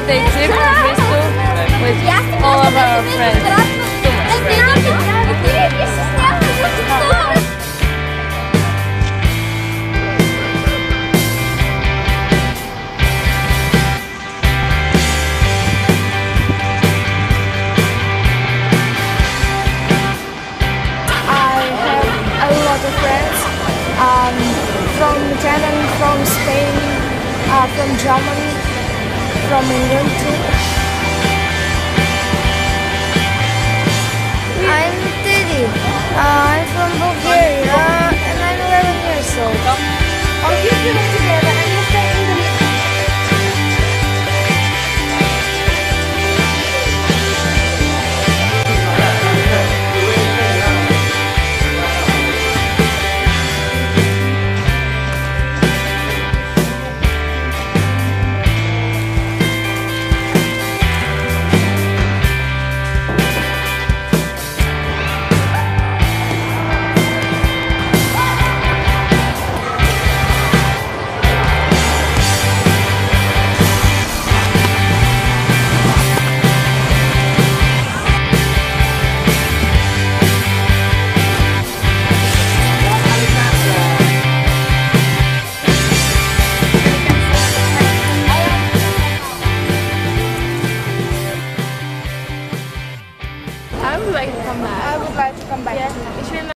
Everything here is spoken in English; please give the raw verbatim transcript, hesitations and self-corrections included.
take trip to Bristol with all of our friends. Um, from Canada, from Spain, uh, from Germany, from England too. I'm Teddy. Uh, I'm from Bulgaria and I'm eleven years old. Are you feeling together and you're staying in the I would like to come back. I would like to come back. Yeah.